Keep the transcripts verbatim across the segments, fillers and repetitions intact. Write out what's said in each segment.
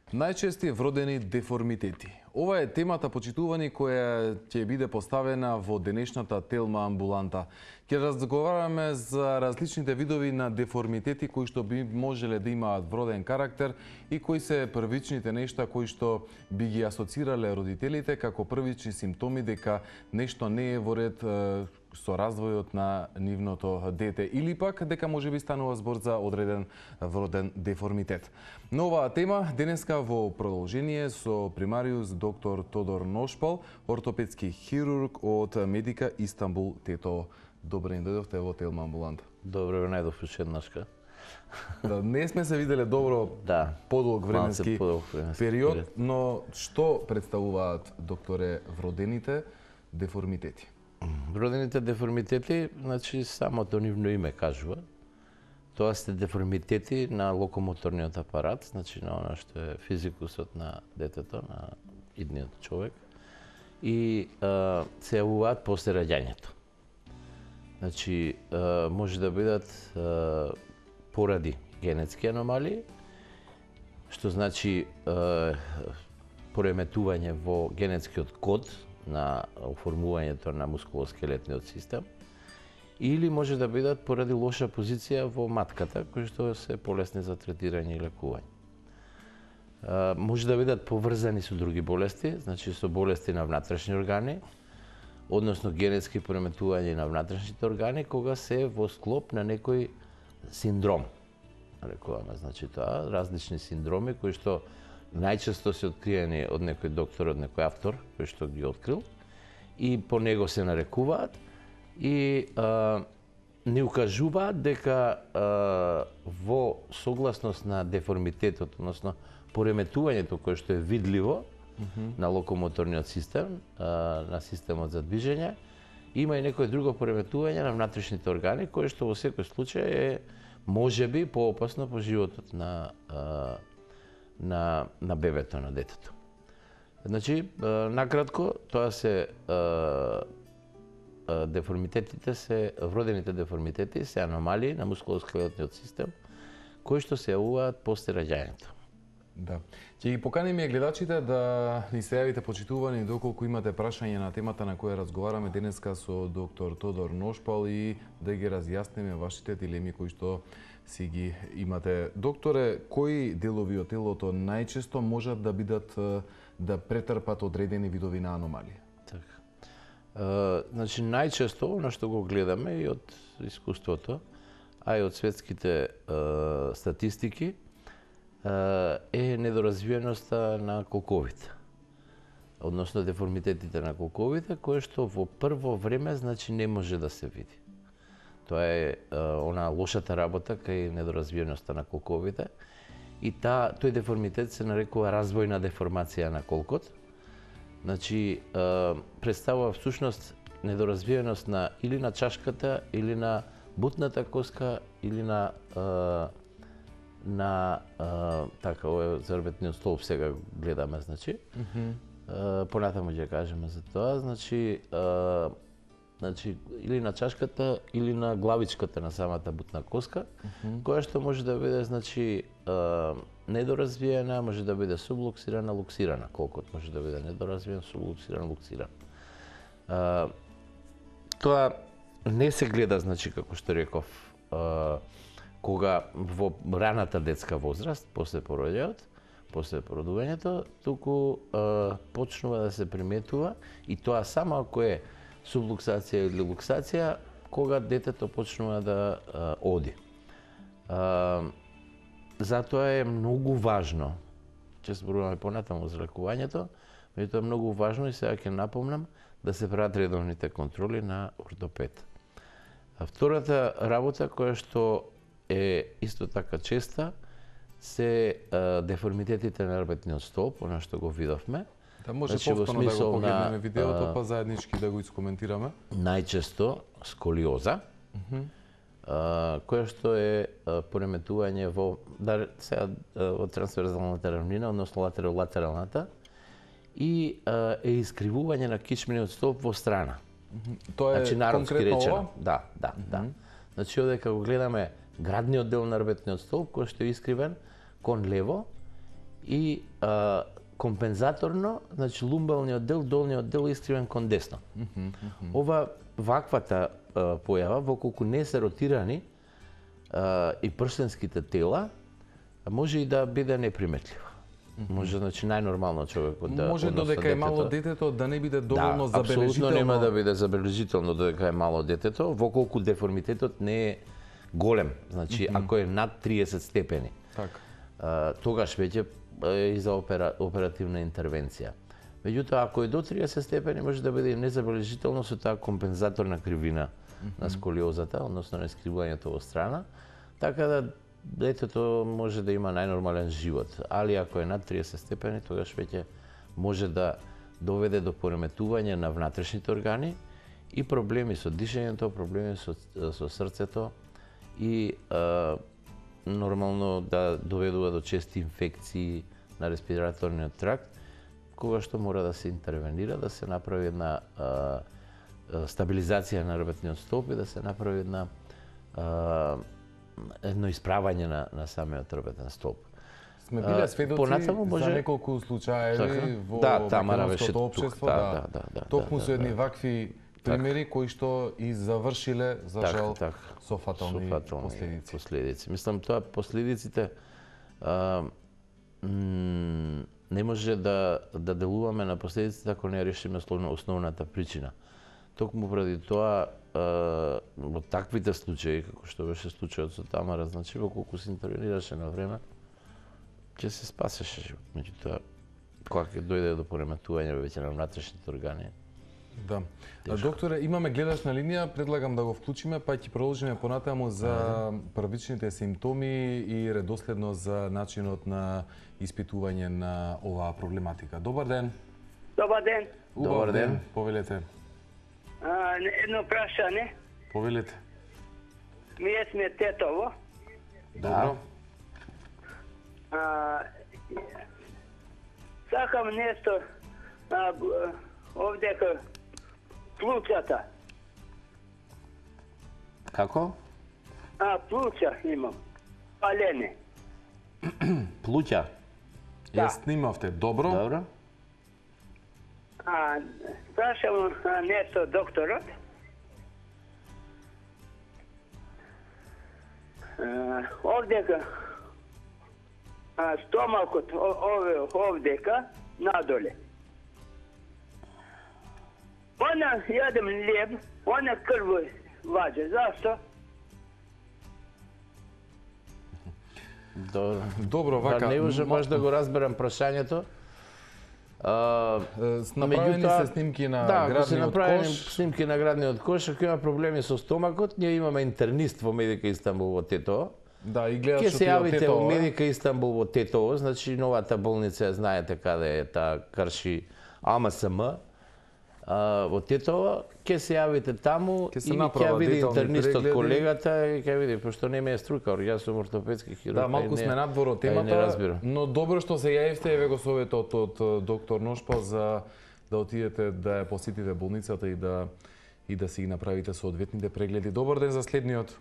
Најчести вродени деформитети. Ова е темата, почитувани, која ќе биде поставена во денешната Телма амбуланта. Ќе разговараме за различните видови на деформитети кои што би можеле да имаат вроден карактер и кои се првичните нешта кои што би ги асоцирале родителите како првични симптоми дека нешто не е во ред со развојот на нивното дете или пак дека може би станува збор за одреден вроден деформитет. Но оваа тема денеска во продолжение со примариус доктор Тодор Ношпал, ортопедски хирург од Медика Истанбул Тетово. Добре ни дојдовте во Телма амбуланта. Добре ве најдов уште еднашка. Да, не сме се виделе добро да, подолг временски подолг временски период, период, но што представуваат, докторе, вродените деформитети? Вродените деформитети, значи самото нивно име кажува. Тоа се деформитети на локомоторниот апарат, значи на она што е физикусот на детето, на идниот човек, и а, се јавуваат после раѓањето. Значи, а, може да бидат а, поради генетски аномалии, што значи а, пореметување во генетскиот код на оформувањето на мускулоскелетниот систем, или може да бидат поради лоша позиција во матката, кои што се полесни за третирање и лекување. А, може да бидат поврзани со други болести, значи со болести на внатрешни органи, односно генетски пореметување на внатрешните органи, кога се во склоп на некој синдром. Рекуваме, значи тоа, различни синдроми кои што најчесто се откриени од некој доктор, од некој автор кој што ги открил и по него се нарекуваат и а, ни укажуваат дека а, во согласност на деформитетот, односно пореметувањето кое што е видливо mm -hmm. на локомоторниот систем, а, на системот за движење, има и некој друго пореметување на внатрешните органи кое што во секој случај е можеби поопасно по животот на а, на на бебето, на детето. Значи, накратко, тоа се деформитетите се вродените деформитети се аномалии на мускулоскелетниот систем кои што се јавуваат после раѓањето. Да. Ќе ги поканиме гледачите да ни се јавите, почитувани, доколку имате прашање на темата на која разговараме денеска со доктор Тодор Ношпал и да ги разјасниме вашите дилеми кои што си ги имате. Докторе, кои делови од телото најчесто можат да бидат да претрпат одредени видови на аномалии? Така. Uh, значи најчесто она што го гледаме и од искуството, а и од светските uh, статистики, uh, е недоразвиеноста на колковите. Односно деформитетите на колковите, кое што во прво време значи не може да се види. Тоа е uh, она лошата работа кај недоразвиеноста на колковите и та, тој деформитет се нарекува развојна деформација на колкот. Значи, uh, представува всушност недоразвиеност на или на чашката, или на бутната коска, или на uh, на uh, така, ова зарбетниот столб сега гледаме, значи. Mm -hmm. uh, понатаму ќе кажеме за тоа, значи uh, Значи, или на чашката, или на главичката на самата бутна коска, mm -hmm. која што може да биде, значи, а, недоразвиена, може да биде сублуксирана, луксирана. Колкот може да биде недоразвиен, сублуксиран, луксиран. А, тоа не се гледа, значи, како што реков, а, кога во раната детска возраст, после пороѓајот, после породувањето, туку а, почнува да се приметува и тоа само ако е сублуксација или луксација, кога детето почнува да а, оди. А, затоа е многу важно, ќе зборуваме понатаму за лекувањето, меѓутоа е многу важно и сега ќе напомнам да се прават редовните контроли на ортопед. А втората работа која што е исто така честа се а, деформитетите на рбетниот столб, она што го видовме. Да, може значи, повторно да го погледнеме видеото, па заеднички да го искоментираме. Најчесто сколиоза, mm -hmm. а, која што е а, пореметување во, да, сега, во трансверзалната равнина, односно латерал-латералната, и а, е искривување на кичмениот столб во страна. Mm -hmm. Тоа е значи, конкретно речено. ова? Да, да, mm -hmm. да. Значи, овде го гледаме градниот дел на рбетниот столб, кој што е искривен кон лево, и а, компензаторно, значи лумбалниот дел, долниот дел е искривен кон десно. Mm -hmm, mm -hmm. Ова ваквата а, појава во колку не се ротирани а, и прстенските тела, може и да биде неприметлива. Mm -hmm. Може, значи, најнормално човекот да... Може додека е мало детето да не биде доволно да, забележително. Апсолутно нема да биде забележително додека е мало детето, во колку деформитетот не е голем. Значи, mm -hmm. ако е над триесет степени, така. А, тогаш веќе е и за опера, оперативна интервенција. Меѓутоа, ако е до триесет степени, може да биде незабележително со таа компензаторна кривина mm -hmm. на сколиозата, односно на искривувањето во страна, така да детето може да има најнормален живот. Али ако е над триесет степени, тогаш веќе може да доведе до пореметување на внатрешните органи и проблеми со дишењето, проблеми со, со срцето и а, нормално да доведува до чести инфекции на респираторниот тракт, кога што мора да се интервенира, да се направи една а, стабилизација на ребетниот столб и да се направи една а, едно исправање на, на самиот ребетен столб. Сме биле сведоци може... за неколку случаи во да, Тамара беше општество, тук. да, да, да, да, токму да, со едни да, вакви примери так. кои што и завршиле за так, жал так. со фатални, со фатални последици. последици. Мислам, тоа последиците а, не може да да делуваме на последиците ако не решиме основната причина. Токму преди тоа во таквите случаи, како што беше случајот со Тамара, значи во колку се интервенираше на време, ќе се спасеше живот. Меѓутоа, кога ќе дојде до пореметување веќе на внатрешните органи. Да. Тешко. Докторе, имаме гледач на линија, предлагам да го вклучиме, па ќе продолжиме понатаму за првичните симптоми и редоследно за начинот на испитување на оваа проблематика. Добар ден. Добар ден. Добар ден. Повелете. А, едно прашање. Повелете. Ние сме тетово. Добро. А, сакам нешто а, овдека плуќата. Како? А, плуќа имам. Палене. Плуќа? Да. Ја снимавте. Добро. Добро. А, прашам нешто докторот. А, овдека а, стомакот ове овдека надоле. Она јадем леб, она крв ваѓа. Зашто? Добро. Добро, вака. Да, не можам баш да го разберам прашањето. А, направени се снимки на да, градниот се направени кош. снимки на градниот кош, ако има проблеми со стомакот, ние имаме интернист во Медика Истанбул во Тетово. Да, и гледаш Ке се јавите во Тетово, Медика Истанбул во Тетово, значи новата болница, знаете каде е таа Карши А М С М. А, во Тетово, ке се јавите таму ке се и ќе види интернистот прегледи. колегата и ќе види, пошто не ме е струка, јас сум ортопедски хирург. Да, малку не, сме надвор од темата, но добро што се јавивте, еве го советот од доктор Ношпа за да отидете да ја посетите болницата и да и да си ги направите соодветните прегледи. Добар ден за следниот.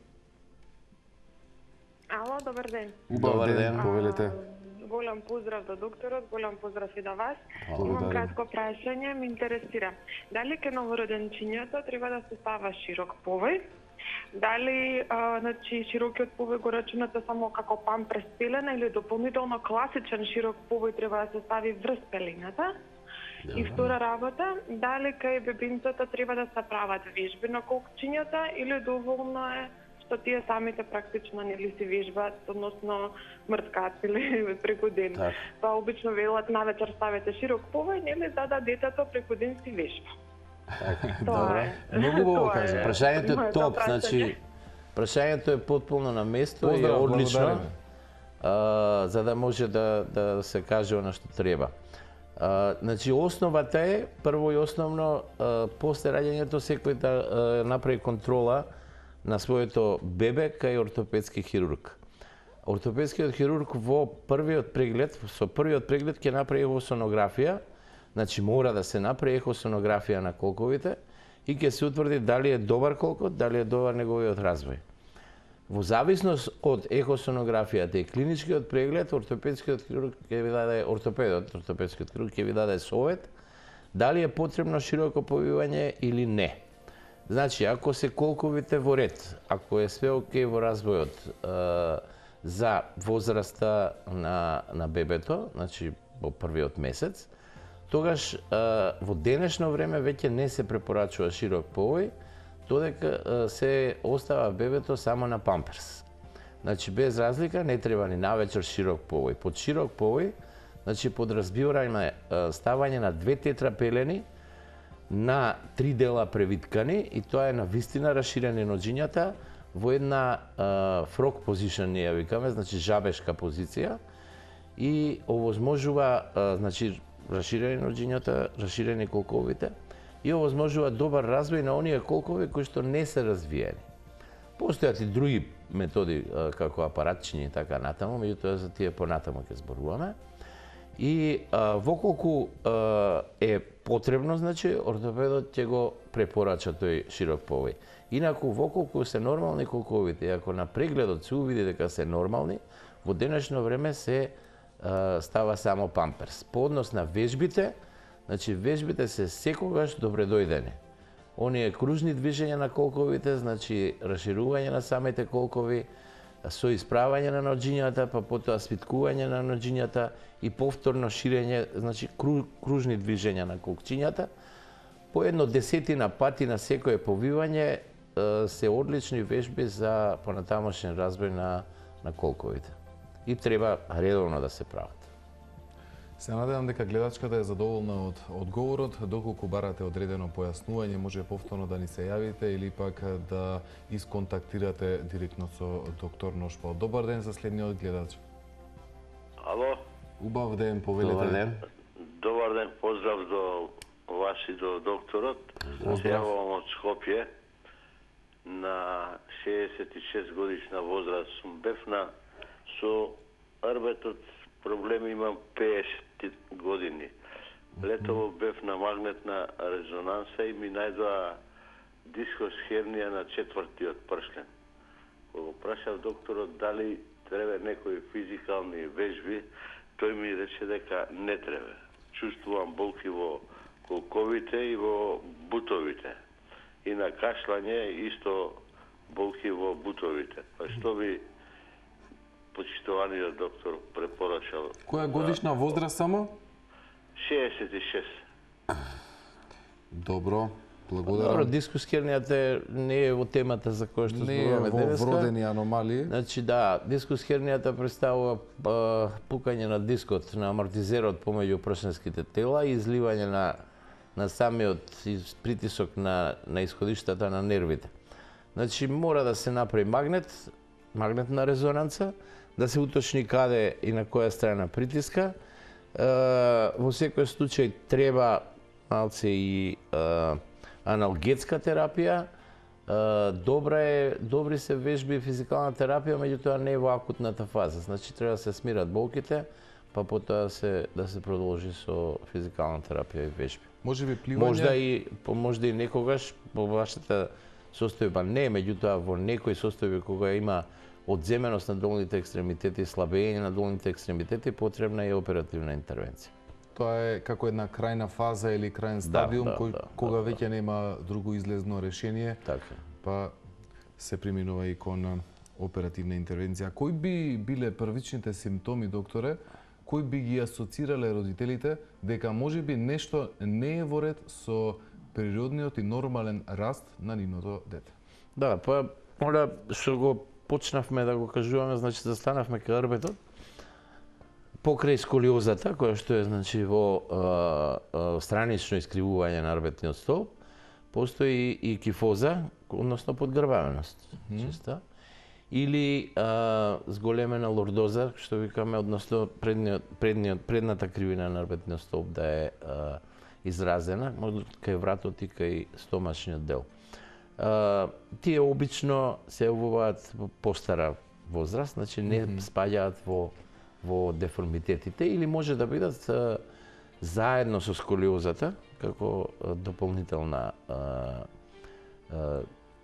Ало, добар ден. Добар ден, повелете. Голем поздрав до докторот, голем поздрав и до вас. Благодарам. Имам кратко прашање, ме интересира. Дали ке новороденчињето треба да се става широк повеј? Дали а, значи, широкиот повеј го рачунате само како памперс пелена или дополнително класичен широк повеј треба да се стави врз пелената? И втора работа, дали кај бебинцата треба да се прават вежби на колкчињата или доволно е што тие самите практично нели се вежбаат, односно мрткаат или преку ден. Так. Па обично велат навечер ставете широк повеј, нели за да детето преку ден си вежба. Добро. Многу убаво кажа. Прашањето е Моето топ, прашање. значи прашањето е потполно на место и е Поздрав, одлично. благодариме. А, за да може да да се каже она што треба. А, значи основата е прво и основно а, после раѓањето секој да а, направи контрола на своето бебе кај ортопедски хирург. Ортопедскиот хирург во првиот преглед, со првиот преглед ќе направи ехосонографија, значи мора да се направи ехосонографија на колковите и ќе се утврди дали е добар колкот, дали е добар неговиот развој. Во зависност од ехосонографијата и клиничкиот преглед, ортопедскиот хирург ќе ви даде ортопедот, ортопедскиот хирург ќе ви даде совет дали е потребно широко повивање или не. Значи, ако се колковите во ред, ако е све окей во развојот е, за возраста на, на бебето, значи во првиот месец, тогаш е, во денешно време веќе не се препорачува широк повој, додека се остава бебето само на памперс. Значи, без разлика, не треба ни навечер широк повој. Под широк повој, значи, подразбираме ставање на две тетрапелени на три дела превиткани и тоа е на вистина расширење ноџињата во една фрог позишн, ние ја викаме, значи жабешка позиција и овозможува, значи, расширење ноџињата, расширење колковите и овозможува добар развој на оние колкови кои што не се развиени. Постојат и други методи како апаратчиња и така натаму, меѓутоа за тие понатаму ќе зборуваме. И а, воколку а, е потребно, значи, ортопедот ќе го препорача тој широк повој. Инаку, воколку се нормални колковите, и ако на прегледот се увиди дека се нормални, во денешно време се а, става само памперс. По однос на вежбите, значи, вежбите се секогаш добредојдени. Оние кружни движења на колковите, значи, расширување на самите колкови, со исправање на ноџињата, па потоа свиткување на ноџињата и повторно ширење, значи кружни движења на колкчињата, по едно десетина пати на секое повивање се одлични вежби за понатамошен развој на, на колковите. И треба редовно да се прават. Се надевам дека гледачката е задоволна од одговорот. Доколку барате одредено појаснување, може повторно да ни се јавите или пак да исконтактирате директно со доктор Ношпал. Добар ден за следниот гледач. Ало? Убав ден, повелете. Добар ден. Добар ден, поздрав до вас и до докторот. Се јавувам од Скопје. На шеесет и шест годишна возраст сум бевна. Со арбетот проблеми имам пеесет години. Летово бев на магнетна резонанса и ми најдоа дискос хернија на четвртиот пршлен. Кога прашав докторот дали треба некои физикални вежби, тој ми рече дека не треба. Чувствувам болки во колковите и во бутовите. И на кашлање исто болки во бутовите. Па што би почитуваниот доктор препорачал? Која годишна возраст само? шеесет и шест. Добро, Добро, благодарам. дискус хернијата не е во темата за која што Не е зборуваме во денеска. вродени аномалии. Значи да, дискус хернијата представува а, пукање на дискот, на амортизерот помеѓу пршенските тела и изливање на на самиот притисок на на исходиштата на нервите. Значи мора да се направи магнет, магнетна резонанца, да се уточни каде и на која страна притиска. Е, во секој случај треба малце и е, аналгетска терапија. Е, добра е, добри се вежби и физикална терапија, меѓутоа не во акутната фаза. Значи треба да се смират болките, па потоа се да се продолжи со физикална терапија и вежби. Може би пливање? Можда и можда и некогаш во вашата состојба не, меѓутоа во некои состојби кога има одземеност на долните екстремитети, слабење на долните екстремитети, потребна е оперативна интервенција. Тоа е како една крајна фаза или крајен стадиум да, кој, да, кога да, веќе нема друго излезно решение, Така. па се преминува и кон оперативна интервенција. Кои би биле првичните симптоми, докторе, кои би ги асоцирале родителите дека можеби нешто не е во ред со природниот и нормален раст на нивното дете? Да, па моля што го почнавме да го кажуваме, значи застанавме кај арбетот, покрај сколиозата, која што е значи во а, а, странично искривување на арбетниот столб, постои и кифоза, односно подгрбавеност, mm -hmm. чиста, или а, зголемена лордоза, што викаме, односно предниот, предниот, предната кривина на арбетниот столб да е а, изразена, може кај вратот и кај стомачниот дел. Uh, тие обично се јавуваат во постара возраст, значи не mm -hmm. спаѓаат во во деформитетите или може да бидат uh, заедно со сколиозата како uh, дополнителна uh, uh,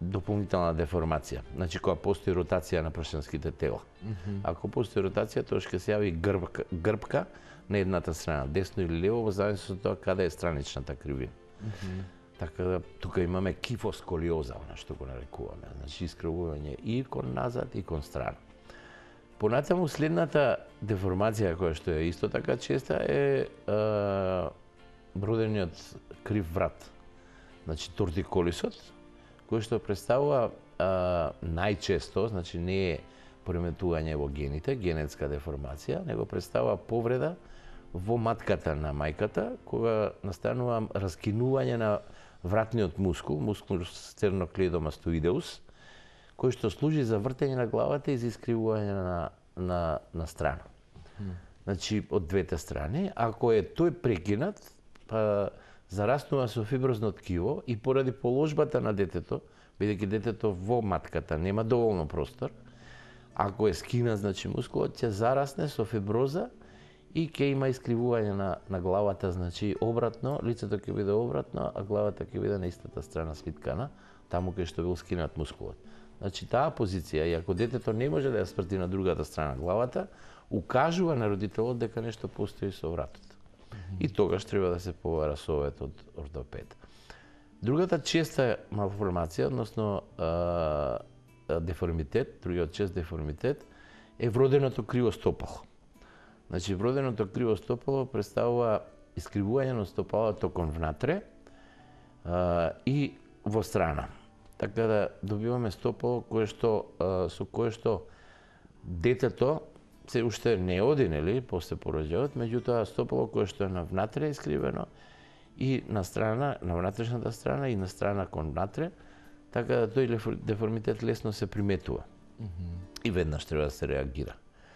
дополнителна деформација. Значи, кога постои ротација на пршенските тела. Mm -hmm. Ако постои ротација, тоа ќе се јави грбка, грбка на едната страна, десно или лево, во зависност од тоа каде е страничната кривина. Mm -hmm. Така да, тука имаме кифосколиоза, она што го нарекуваме. Значи, искривување и кон назад и кон страна. Понатаму, следната деформација, која што е исто така честа, е, е бродениот крив врат. Значи, тортиколисот, кој што представува а, најчесто, значи не е пореметување во гените, генетска деформација, него представува повреда во матката на мајката, кога настанува раскинување на вратниот мускул, мускул стерноклеидомастоидеус, кој што служи за вртење на главата и за искривување на, на, на страна. Mm. Значи, од двете страни. Ако е тој прекинат, па зараснува со фиброзно ткиво и поради положбата на детето, бидејќи детето во матката нема доволно простор, ако е скинат, значи мускулот ќе зарасне со фиброза и ќе има искривување на, на главата, значи обратно, лицето ќе биде обратно, а главата ќе биде на истата страна свиткана, таму кај што бил скинат мускулот. Значи таа позиција, и ако детето не може да ја спрти на другата страна главата, укажува на родителот дека нешто постои со вратот. И тогаш треба да се побара совет од ортопед. Другата честа малформација, односно а, деформитет, другиот чест деформитет, е вроденото криво стопало. Значи, вроденото криво стопало представува искривување на стопалото кон внатре а, и во страна. Така да добиваме стопало кое што, а, со кое што детето се уште не оди, нели, после пороđајот, меѓутоа стопало кое што е на внатре искривено и на страна, на внатрешната страна и на страна кон внатре, така да тој деформитет лесно се приметува. Mm -hmm. И веднаш треба да се реагира.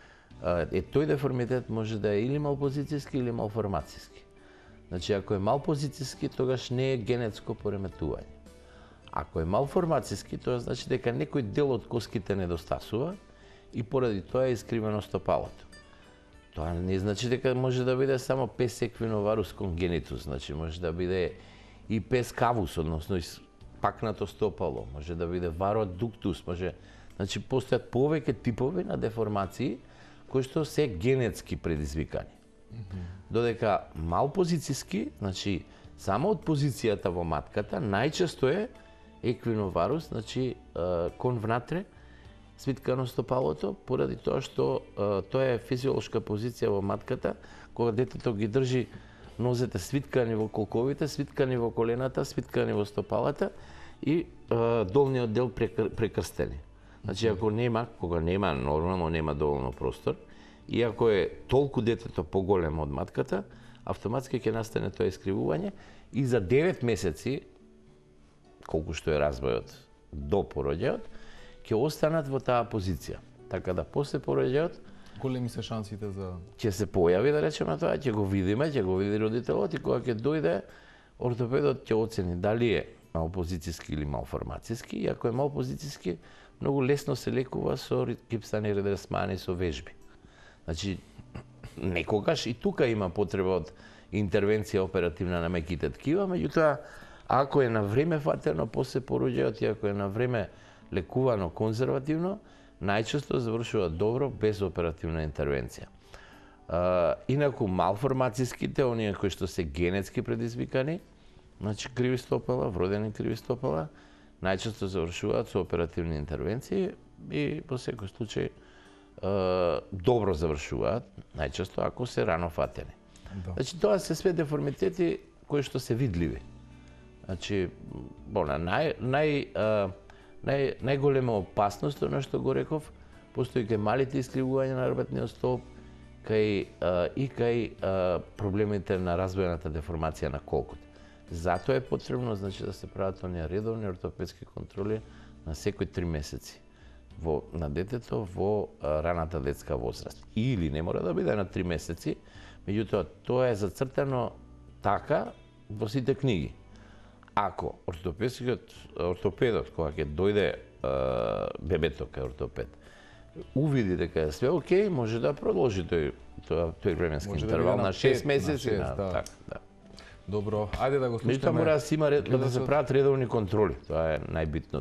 Е, тој деформитет може да е или малпозицијски или малформацијски. Значи, ако е малпозицијски, тогаш не е генетско пореметување. Ако е малформацијски, тоа значи дека некој дел од коските недостасува и поради тоа е искривено стопалото. Тоа не значи дека може да биде само пес еквиноварус конгенитус, значи може да биде и пес кавус, односно пакнато стопало, може да биде вародуктус, може, значи постојат повеќе типови на деформации кои што се генетски предизвикани. Mm -hmm. Додека малпозицијски, значи само од позицијата во матката, најчесто е еквиноварус, значи кон внатре, свиткано стопалото, поради тоа што тоа е физиолошка позиција во матката, кога детето ги држи нозете свиткани во колковите, свиткани во колената, свиткани во стопалата и а, долниот дел прекр, прекрстени. Значи, ако нема, кога нема, нормално нема доволно простор, и ако е толку детето поголемо од матката, автоматски ќе настане тоа искривување и за девет месеци, колку што е развојот до пороđајот, ќе останат во таа позиција. Така да после пороđајот големи се шансите за ќе се појави, да речеме тоа, ќе го видиме, ќе го види родителот и кога ќе дојде, ортопедот ќе оцени дали е малпозицијски или малформацијски, и ако е малпозицијски, многу лесно се лекува со гипсани редерсмани, со вежби. Значи, некогаш и тука има потреба од интервенција оперативна на меките ткива, меѓутоа, ако е на време фатено после пороđајот и ако е на време лекувано конзервативно, најчесто завршува добро без оперативна интервенција. А, инаку малформацијските, оние кои што се генетски предизвикани, значи криви стопала, вродени криви стопала, најчесто завршуваат со оперативни интервенции и во секој случај а, добро завршуваат, најчесто ако се рано фатени. Да. Значи тоа се све деформитети кои што се видливи. Значи, bona, нај нај а, Нај, најголема опасност, оно што го реков, постои кај малите искривувања на работниот столб, кај, а, и кај а, проблемите на развојната деформација на колкот. Затоа е потребно, значи, да се прават оние редовни ортопедски контроли на секој три месеци во, на детето во а, раната детска возраст. Или не мора да биде на три месеци, меѓутоа тоа е зацртано така во сите книги. Ако ортопедскиот ортопедот, кога ќе дојде е, бебето кај ортопед, увиди дека е све окей, може да продолжи тој тој, тој временски може интервал да на шест месеци, на, да. Так, да. Добро, ајде да го слушаме. Меѓутоа мора да се има ред, да, да се прават редовни контроли, тоа е најбитното.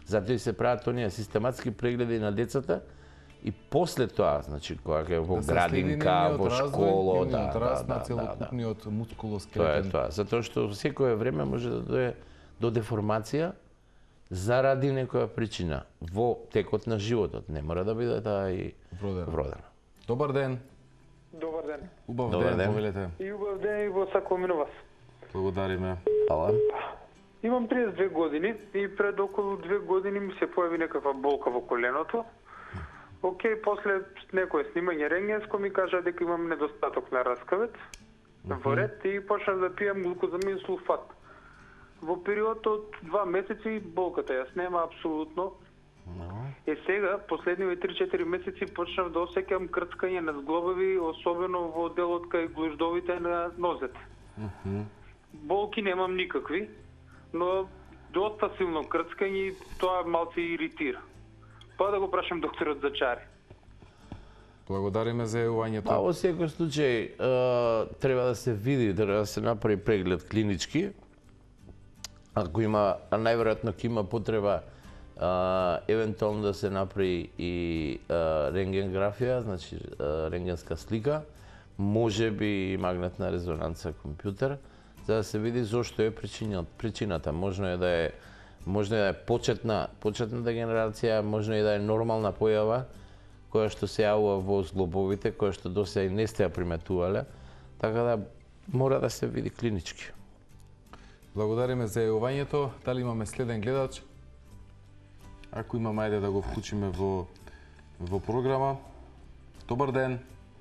Затоа и се прават оние систематски прегледи на децата и после тоа, значи кога е во Да се следи градинка, нивниот во развој, школо, да, нивниот да, раст да, на да, да. целокупниот Тоа е мускулоскелетен. тоа, затоа што во секое време може да дое до деформација заради некоја причина во текот на животот. Не мора да биде таа и Вродена. вродена. Добар ден. Добар ден. Убав Добар ден, ден. повелете. И убав ден и во сакомино вас. Благодариме. Фала. Имам триесет и две години и пред околу две години ми се појави некаква болка во коленото. Океј, после некое снимање рентгенско ми кажа дека имам недостаток на раскавец во ред и почнав да пијам глукозамин сулфат. Во период од два месеци болката ја снема апсолутно. Е сега, последниве три-четири месеци почнав да осеќам крцкање на зглобови, особено во делот кај глуждовите на нозете. Болки немам никакви, но доста силно крцкање и тоа малце иритира. Па да го прашам докторот за чари. Благодариме за јавувањето. Па во секој случај е, треба да се види, треба да се направи преглед клинички. Ако има, а најверојатно ќе има потреба а, евентуално да се направи и а, рентгенграфија, значи а, рентгенска слика, може би и магнетна резонанца компјутер, за да се види зошто е причината. причината. Можно е да е можно е да е почетна почетна дегенерација, можно е да е нормална појава која што се јавува во зглобовите, која што досега и не сте ја приметувале, така да мора да се види клинички. Благодариме за јавувањето. Дали имаме следен гледач? Ако имаме, ајде да го вклучиме во, во програма. Добар ден.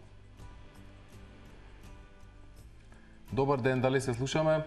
Добар ден, дали се слушаме?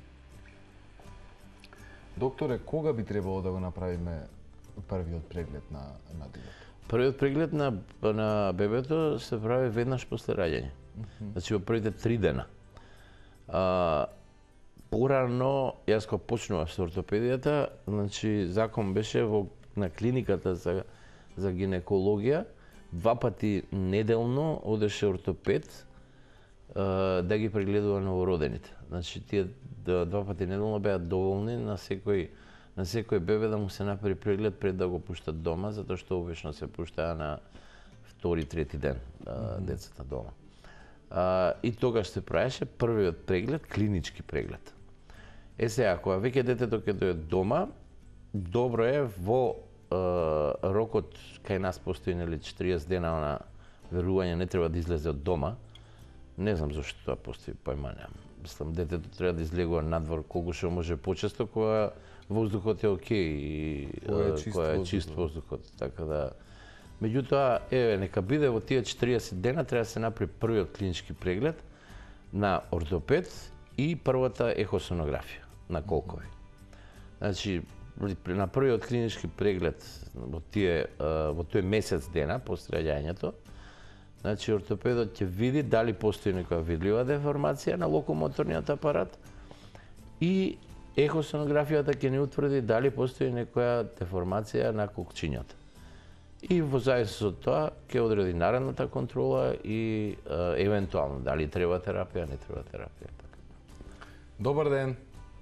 Докторе, кога би требало да го направиме првиот преглед на, на детето? Првиот преглед на, на бебето се прави веднаш после раѓање. Значи во првите три дена. А, порано, јас кога почнував со ортопедијата, значи закон беше во на клиниката за, за гинекологија, два пати неделно одеше ортопед а, да ги прегледува новородените. Значи тие два пати неделно беа доволни на секој на секој бебе да му се направи преглед пред да го пуштат дома, затоа што обично се пуштаа на втори, трети ден а, mm -hmm. децата дома. А, и тогаш се правеше првиот преглед, клинички преглед. Е сега, кога веќе детето ќе дојде дома, добро е во е, рокот, кај нас постои нели четириесет дена на верување не треба да излезе од дома. Не знам зашто тоа постои, појма немам. Мислам, детето треба да излегува надвор колку што може почесто, кога воздухот е окей и кога е чист, кога е воздух. чист воздухот. Така да, меѓутоа, еве, нека биде во тие четириесет дена треба да се направи првиот клинички преглед на ортопед и првата ехосонографија на колкови. Значи, на првиот клинички преглед во тие во тој месец дена после раѓањето, значи ортопедот ќе види дали постои некоја видлива деформација на локомоторниот апарат и ехосонографијата ќе ни утврди дали постои некоја деформација на кокчињата. И во зависност од тоа ќе одреди наредната контрола и е, евентуално дали треба терапија, не треба терапија. Добар ден.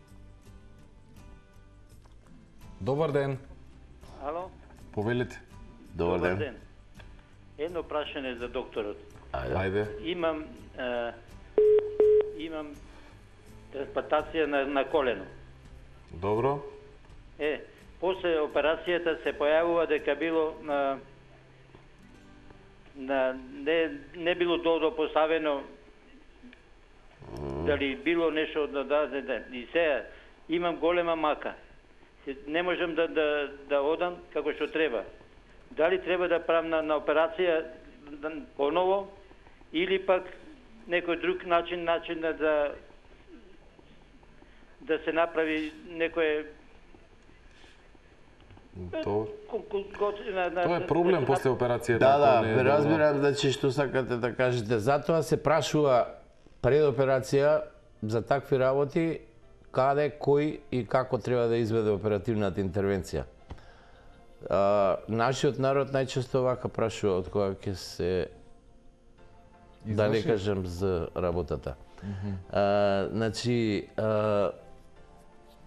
Добар ден. Ало? Повелете. Добар ден. Едно прашање за докторот. Ајде. Ајде. Имам е, имам трансплантација на, на колено. Добро. Е, после операцијата се појавува дека било на, на не, не било добро поставено, дали било нешто да даде, да, и сега имам голема мака. Не можам да, да, да одам како што треба. Дали треба да правам на, на операција поново или пак некој друг начин начин да да, да се направи некој Тоа на, Тоа е проблем после операцијата. Да, да, ако не е ве добро. разбирам, значи што сакате да кажете. Затоа се прашува пред операција за такви работи каде, кој и како треба да изведе оперативната интервенција. А, нашиот народ најчесто вака прашува од кога ќе се да не Изврши? кажам за работата. Mm -hmm. а, значи, а,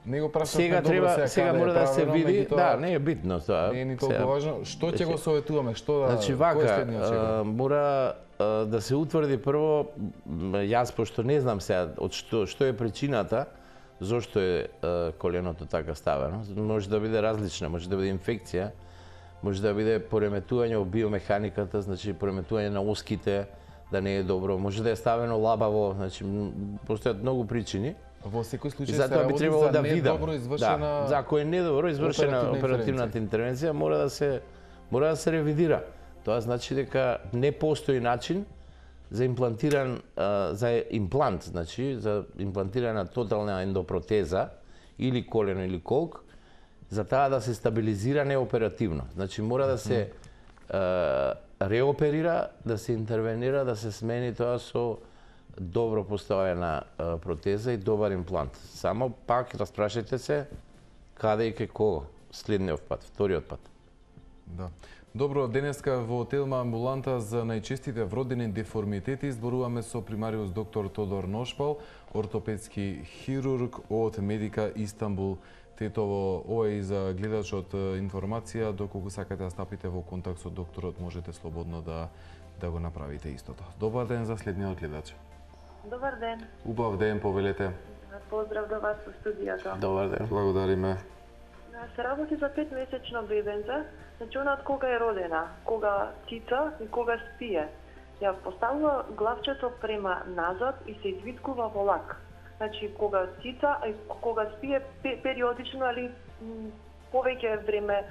Не го прашавме Сега добро треба, сега каде е мора да се правено, види, меѓутоа, да, не е битно тоа. не е ни толку Сега, важно. Што ќе го советуваме? Што да Значи кој е вака, следниот чек? а, мора а, да се утврди прво, м, јас пошто не знам сега од што што е причината, зошто е а, коленото така ставено. Може да биде различна, може да биде инфекција, може да биде пореметување во биомеханиката, значи пореметување на оските, да не е добро, може да е ставено лабаво, значи м, постојат многу причини. Во секој И случај се затоа би работи требало за да видам. недобро извршена Да, за ако е недобро извршена оперативна оперативната интервенција, мора да се мора да се ревидира. Тоа значи дека не постои начин за имплантиран а, за имплант, значи за имплантирана тотална ендопротеза или колено или колк, за таа да се стабилизира неоперативно. Значи мора да се а, реоперира, да се интервенира, да се смени тоа со добро поставена а, протеза и добар имплант. Само пак распрашајте се каде и кај кого следниот пат, вториот пат. Да. Добро, денеска во Телма амбуланта за најчестите вродени деформитети зборуваме со примариус доктор Тодор Ношпал, ортопедски хирург од Медика Истанбул. Тетово, ова е и за гледачот информација, доколку сакате да стапите во контакт со докторот, можете слободно да да го направите истото. Добар ден за следниот гледач. Добар ден. Убав ден, повелете. Поздрав до вас во студијата. Добар ден. Благодариме. Се работи за петмесечно бебенце, значи она од кога е родена, кога цица и кога спие. Ја поставува главчето према назад и се извиткува во лак. Значи кога цица и кога спие периодично, али повеќе време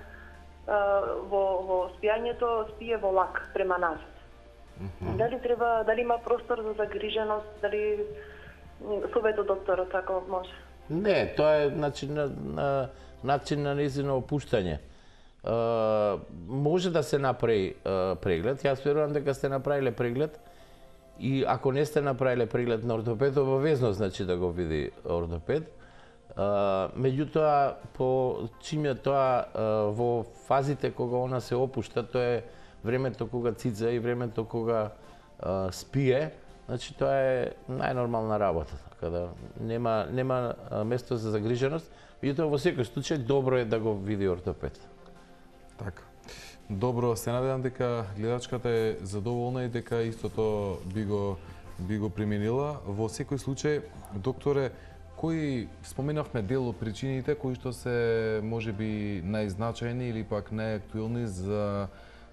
во во спијањето спие во лак према назад. Mm-hmm. Дали треба, дали има простор за загриженост, дали советот докторот ако може? Не, тоа е начин на, на начин на нејзино опуштање. Uh, може да се направи uh, преглед. Јас верувам дека сте направиле преглед и ако не сте направиле преглед на ортопед, обавезно значи да го види ортопед. Uh, меѓутоа, по чим е тоа uh, во фазите кога она се опушта, тоа е времето кога цица и времето кога uh, спие, значи тоа е најнормална работа, така да нема нема uh, место за загриженост. Меѓутоа во секој случај добро е да го види ортопед. Така. Добро, се надевам дека гледачката е задоволна и дека истото би го би го применила. Во секој случај, докторе, кои споменавме дел од причините кои што се можеби најзначајни или пак најактуелни за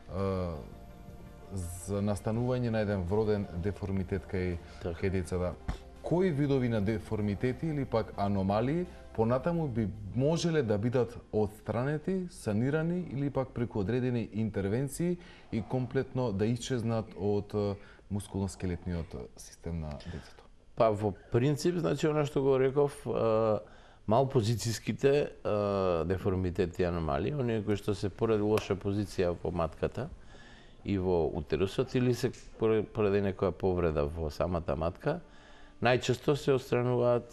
за настанување на еден вроден деформитет кај Так. кај децата. Кои видови на деформитети или пак аномалии понатаму би можеле да бидат отстранети, санирани или пак преку одредени интервенции и комплетно да исчезнат од мускулно-скелетниот систем на детето? Па во принцип, значи она што го реков, малпозицијските деформитети и аномалии, оние кои што се поради лоша позиција во матката и во утерусот или се поради некоја повреда во самата матка, најчесто се отстрануваат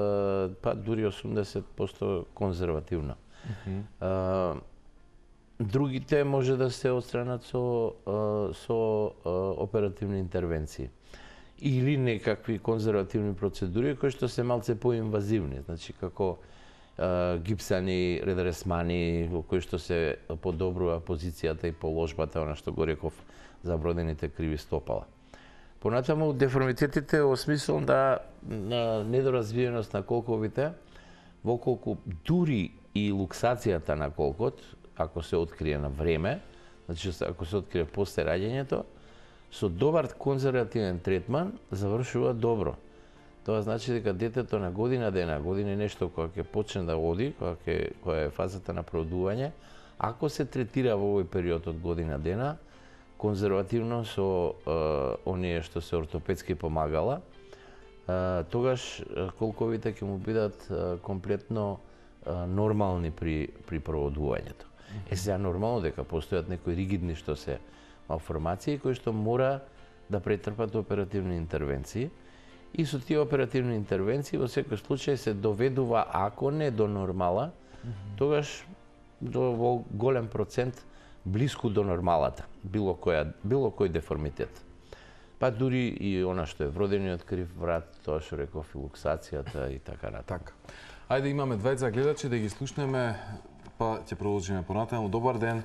па дури осумдесет проценти конзервативно. Mm-hmm. Другите може да се отстранат со со оперативни интервенции или некакви конзервативни процедури кои што се малце поинвазивни, значи како гипсани, редересмани, во кои што се подобрува позицијата и положбата, она што го реков за бродените криви стопала. Понатаму деформитетите во смисол да на недоразвиеност на колковите, во колку дури и луксацијата на колкот, ако се открие на време, значи ако се открие после раѓањето, со добар конзервативен третман завршува добро. Тоа значи дека детето на година дена, година и нешто кога ќе почне да оди, кога ќе кога е фазата на продување, ако се третира во овој период од година дена, конзервативно со е, оние што се ортопедски помагала, е, тогаш колковите ќе му бидат е, комплетно е, нормални при при проводувањето. Е сега нормално дека постојат некои ригидни што се малформации кои што мора да претрпат оперативни интервенции и со тие оперативни интервенции во секој случај се доведува, ако не до нормала, mm-hmm. тогаш до во голем процент блиску до нормалата, било која било кој деформитет. Па дури и она што е вродениот крив врат, тоа што реков и луксацијата и така натаму. Така. Ајде, имаме двајца гледачи да ги слушнеме, па ќе продолжиме понатаму. Добар ден.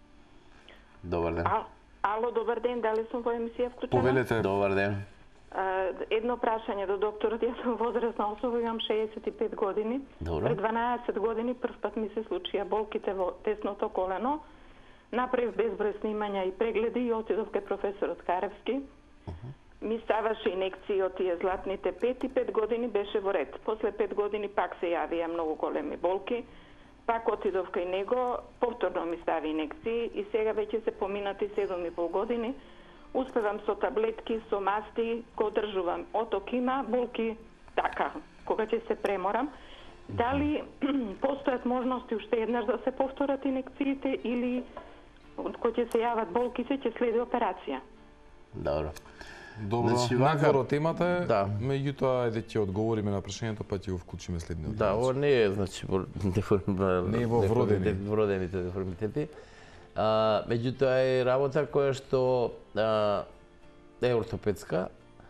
Добар ден. А, ало, добар ден, дали сум во емисија вклучена? Повелете. Добар ден. А, едно прашање до докторот. Јас сум возрастна особа, имам шеесет и пет години. Добро. Пред дванаесет години прв пат ми се случија болките во тесното колено. Направив безброј снимања и прегледи и отидов кај професорот Каревски. Uh -huh. Ми ставаше инекции од тие златните пет и пет години беше во ред. После пет години пак се јавија многу големи болки. Пак отидов кај него, повторно ми стави инекции и сега веќе се поминати седум и пол години. Успевам со таблетки, со масти, го одржувам. Оток има, болки така, кога ќе се преморам. Дали постојат можности уште еднаш да се повторат инекциите или кога ќе се јават болките ќе следи операција? Добро. Добро, Значи, надвор вака- од темата е, Да. меѓутоа ајде ќе одговориме на прашањето, па ќе го вклучиме следниот. Да, гледач. ово не е, значи, во- деформ- Не е во вродени. деформитет- вродените деформитети. А, меѓутоа е работа која што а, е ортопедска.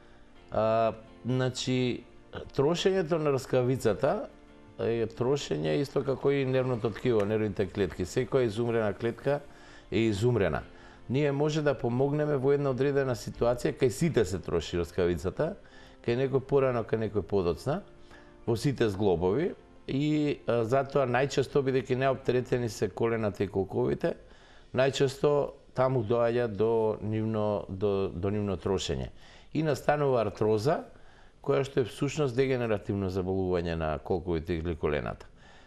А, значи, трошењето на рскавицата е трошење исто како и нервното ткиво, нервните клетки. Секоја изумрена клетка е изумрена. Ние може да помогнеме во една одредена ситуација, кај сите се троши рскавицата, кај некој порано, кај некој подоцна, во сите зглобови и а, затоа најчесто, бидејќи неоптеретени се колената и колковите, најчесто таму доаѓа до нивно, до, до нивно трошење. И настанува артроза, која што е всушност дегенеративно заболување на колковите или колената.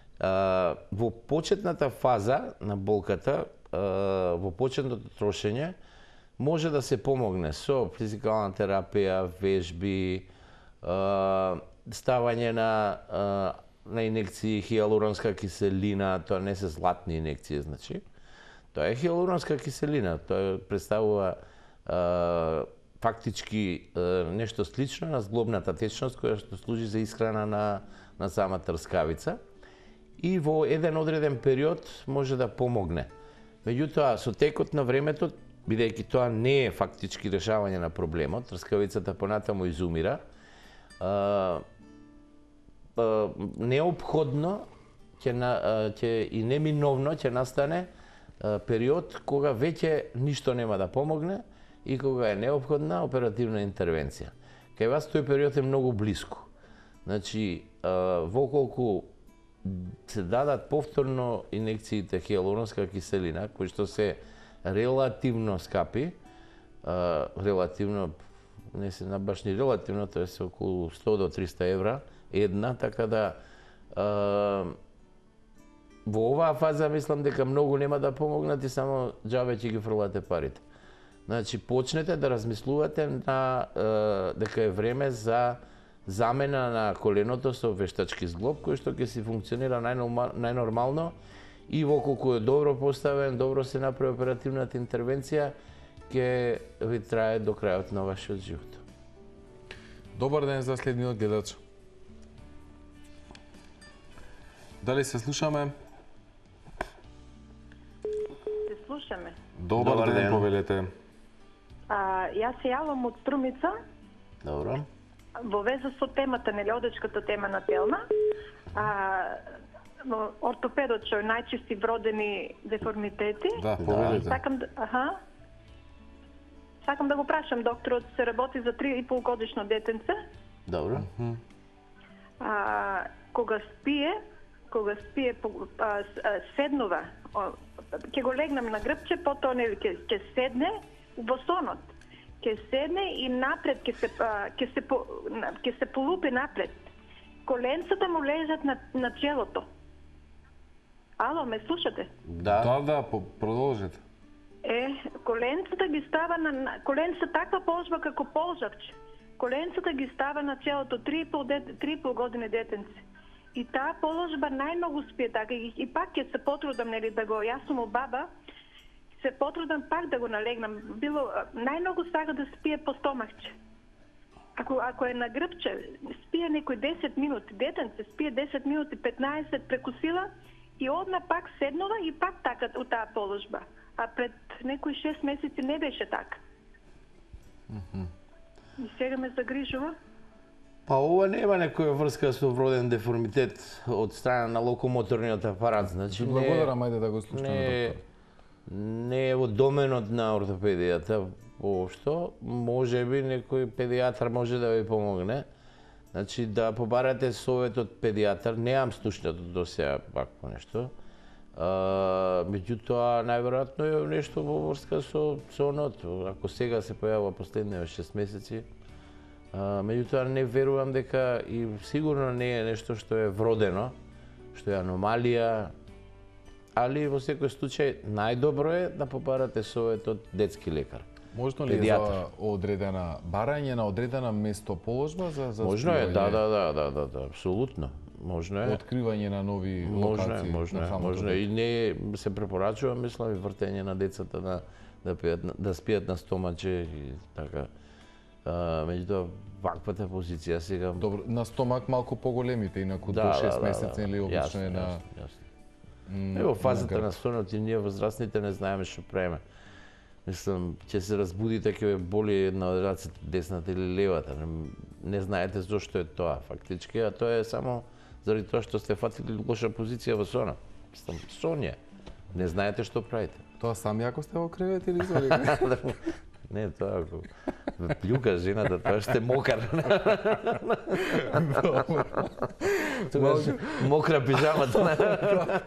А, во почетната фаза на болката, а, во почетното трошење, може да се помогне со физикална терапија, вежби, а, ставање на, а, на инекции хијалуронска киселина, тоа не се златни инекции, значи. Тоа е хијалуронска киселина, тоа представува а, фактички а, нешто слично на зглобната течност која што служи за исхрана на, на самата рскавица и во еден одреден период може да помогне. Меѓутоа, со текот на времето, бидејќи тоа не е фактички решавање на проблемот, рскавицата понатаму изумира, а, а, неопходно ќе, на, а, ќе и неминовно ќе настане а, период кога веќе ништо нема да помогне и кога е неопходна оперативна интервенција. Кај вас тој период е многу блиску. Значи, а, воколку се дадат повторно инекциите хијалуронска киселина, кои што се релативно скапи, а, релативно, не се баш ни релативно, тоа е околу сто до триста евра една, така да а, во оваа фаза мислам дека многу нема да помогнат и само џабе ќе ги фрлате парите. Значи, почнете да размислувате на е, дека е време за замена на коленото со вештачки зглоб, кој што ќе си функционира најнормално и воколку е добро поставен, добро се направи оперативната интервенција, ќе ви трае до крајот на вашиот живот. Добар ден за следниот гледач. Дали се слушаме? Се слушаме. Добар, Добар ден, ден. повелете. А, јас се јавам од Струмица Добро. во веза со темата, нели, одечката тема на Телма. А, но ортопедот што е најчести вродени деформитети. Да, повелете. Сакам да, аха. Сакам да го прашам, докторот се работи за три и пол годишно детенце. Добро. А, кога спие, кога спие, по- а, с- а, седнува, о, ќе го легнам на грбче, потоа нели ќе ќе седне во сонот. Ќе седне и напред ќе се а, ќе се по- на- ќе се полупи напред. Коленцата му лежат на на челото. Ало, ме слушате? Да. Да, да, по- продолжете. Е, коленцата ги става на- на коленцата таква полжба како полжавче. Коленцата ги става на челото три и пол дет- три и пол години детенце. И таа положба најмногу спие така и, и пак ќе се потрудам нели да го, јас сум баба, се потрудам пак да го налегнам. Било најмногу сака да спие по стомакче. Ако ако е на грбче, спие некои десет минути, детенце спие десет минути, петнаесет преку сила и одма пак седнува и пак така у таа положба. А пред некои шест месеци не беше така. И сега ме загрижува. Па ова нема некоја врска со вроден деформитет од страна на локомоторниот апарат, значи не. Благодарам, ајде да го слушаме не, доктор. Не е во доменот на ортопедијата воопшто, можеби некој педијатар може да ви помогне. Значи да побарате совет од педијатар, немам слушнато до сега вакво нешто. А, меѓутоа најверојатно е нешто во врска со со оното. Ако сега се појавува последните шест месеци, а, меѓутоа не верувам дека и сигурно не е нешто што е вродено, што е аномалија, али во секој случај најдобро е да побарате совет од детски лекар. Можно ли е за одредена барање на одредена местоположба за за Можно е, да, да, да, да, да, да, апсолутно. Можно е. Откривање на нови можно локации. Е, можно е, можно е. И не се препорачува, мислам, и вртење на децата на да пијат да спијат на стомаче и така. А, меѓутоа ваквата позиција сега. Добро, на стомак малку поголемите, инаку да, до шест да, месеци да, или обично е на јасно, јасно. Ево фазата на сонот и ние возрастните не знаеме што правиме. Мислам, ќе се разбудите, ќе ве боли една од рацете, десната или левата. Не, не знаете зошто е тоа, фактички, а тоа е само заради тоа што сте фатили лоша позиција во сонот. Мислам, сон е. Не знаете што правите. Тоа сами ако сте во кревет или зори? Не, тоа ако плюка жената, тоа што е мокар. Тогаш мокра пижамата.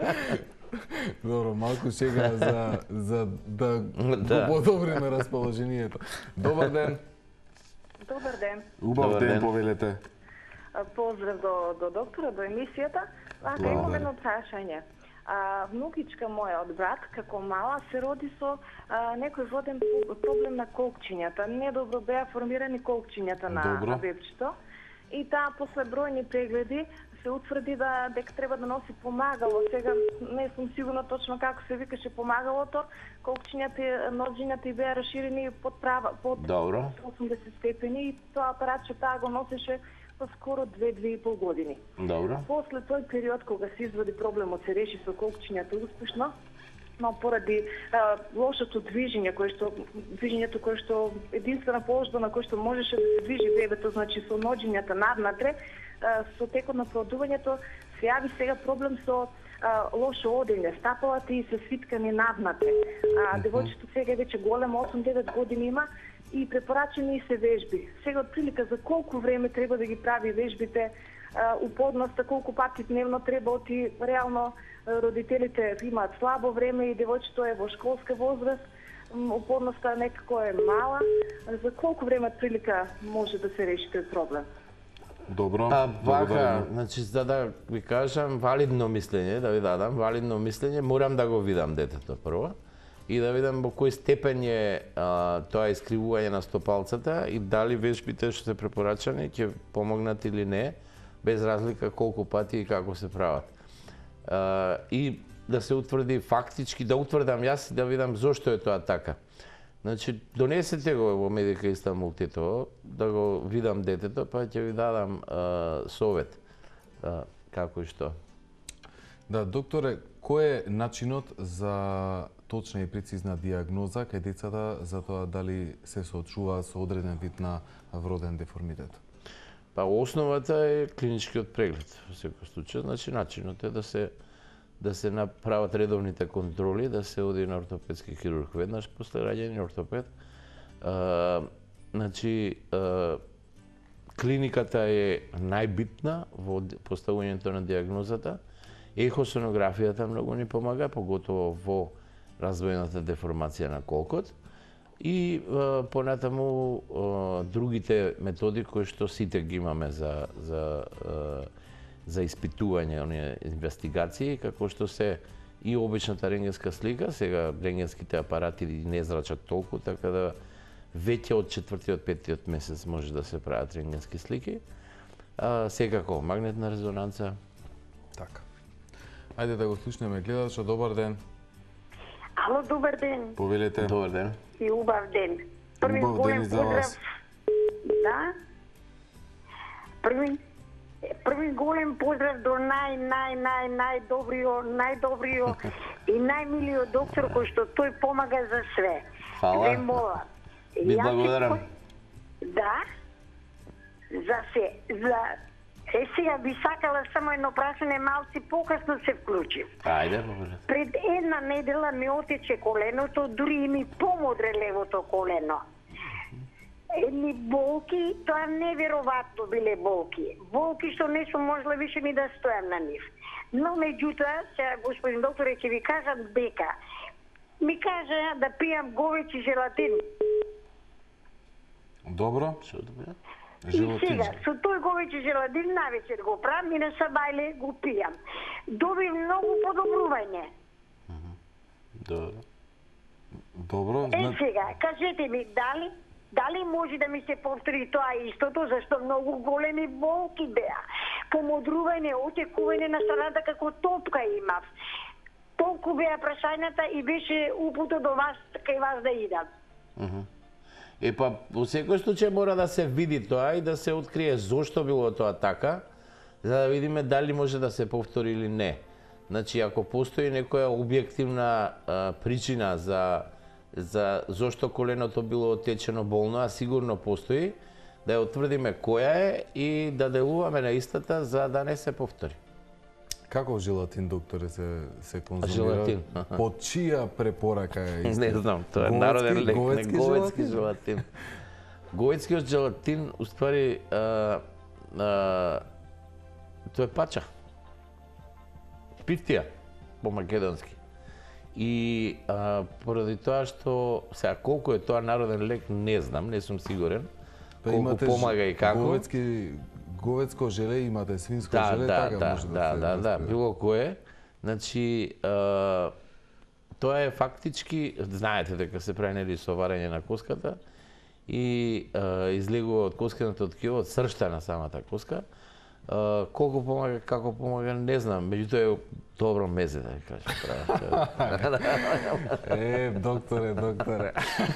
Добро, малку сега за за да да подобриме расположението. Добар ден. Добар ден. Убав ден, повелете. Поздрав до до доктора, до емисијата. Вака имам едно прашање. А, внукичка моја од брат, како мала, се роди со а, некој воден проблем на колкчињата. Недобро беа формирани колкчињата на, на бебчето. И таа после бројни прегледи се утврди да дека треба да носи помагало. Сега не сум сигурна точно како се викаше помагалото. Колкчињата, нозињата и беа расширени под права под Добро. осумдесет степени и тоа апаратче таа го носеше по скоро две две и пол години. Добро. После тој период кога се извади проблемот, се реши со колкчињата успешно, но поради а, лошото движење кое што движењето кое што единствена положба на кој што можеше да се движи бебето, значи со ноџињата наднатре, а, со текот на продувањето се јави сега проблем со а, лошо одење, стапалата и се свиткани наднатре. А девојчето сега е веќе големо, осум девет години има и препорачени се вежби. Сега од прилика за колку време треба да ги прави вежбите, упорноста, колку пати дневно треба оти, реално родителите имаат слабо време и девојчето е во школска возраст, упорноста некако е мала. За колку време од прилика може да се реши тој проблем? Добро. А, вака, значи, за да ви кажам валидно мислење, да ви дадам валидно мислење, морам да го видам детето прво и да видам во кој степен е а, тоа искривување на стопалцата и дали вежбите што се препорачани ќе помогнат или не, без разлика колку пати и како се прават. А, и да се утврди фактички, да утврдам јас и да видам зошто е тоа така. Значи, донесете го во Медика Истанбул Тетово, да го видам детето, па ќе ви дадам а, совет а, како и што. Да, докторе, кој е начинот за точна и прецизна диагноза кај децата за тоа дали се соочува со одреден вид на вроден деформитет? Па основата е клиничкиот преглед во секој случај, значи начинот е да се да се направат редовните контроли, да се оди на ортопедски хирург веднаш после раѓање ортопед. А, значи а, клиниката е најбитна во поставувањето на диагнозата. Ехосонографијата многу ни помага, поготово во развојната деформација на колкот. И а, понатаму а, другите методи кои што сите ги имаме за за а, за испитување, оние инвестигации, како што се и обичната рентгенска слика, сега рентгенските апарати не зрачат толку, така да веќе од четвртиот, петиот месец може да се прават рентгенски слики. А, секако, магнетна резонанца. Така. Ајде да го слушнеме гледача. Добар ден. Ало, добар ден. Повелете. Добар ден. И убав ден. Први Убав голем ден и за поздрав. вас. Да. Први Први голем поздрав до нај, нај, нај, најдобрио, најдобрио и најмилиот доктор кој што тој помага за све. Фала. Ве молам. Ви Јас благодарам. се- Да? За се, за... Е, сега би сакала само едно прашање, малци покасно се вклучив. Ајде, повелете. Пред една недела ми отече коленото, дури и ми помодре левото колено. Едни болки, тоа неверојатно биле болки. Болки што не сум можела више ни да стојам на нив. Но меѓутоа, сега господин докторе ќе ви кажам дека ми кажа да пијам говечи желатин. Добро. Што добро? И сега, со тој говечи желатин навечер го правам и на сабајле го пијам. Доби многу подобрување. Добро. Добро. Е, сега, кажете ми, дали Дали може да ми се повтори тоа истото, зашто многу големи болки беа. Помодрување, отекување на страната како топка имав. Толку беа прашањата и беше упуто до вас, кај вас да идам. Е па, во секој случај мора да се види тоа и да се открие зошто било тоа така, за да видиме дали може да се повтори или не. Значи, ако постои некоја објективна а, причина за за зошто коленото било отечено болно, а сигурно постои, да ја утврдиме која е и да делуваме на истата за да не се повтори. Каков желатин, докторе, се, се конзумира? Желатин. По чија препорака е исто? Не знам, тоа е народен лек, не говецки желатин. Говецкиот желатин, уствари, а, а, тоа е пача. Пифтија, по македонски. И а, поради тоа што, сега колку е тоа народен лек, не знам, не сум сигурен. Па колку помага и како. Говецки, говецко желе, имате свинско да, желе, да, така да, може да, да се да, да, било кое. Значи, а, тоа е фактички, знаете дека се прави нели со варење на коската и а, излегува од косканото ткиво, од сршта на самата коска. Uh, колку помага, како помага, не знам, меѓутоа е добро мезе, да ви кажам. Е, докторе, докторе.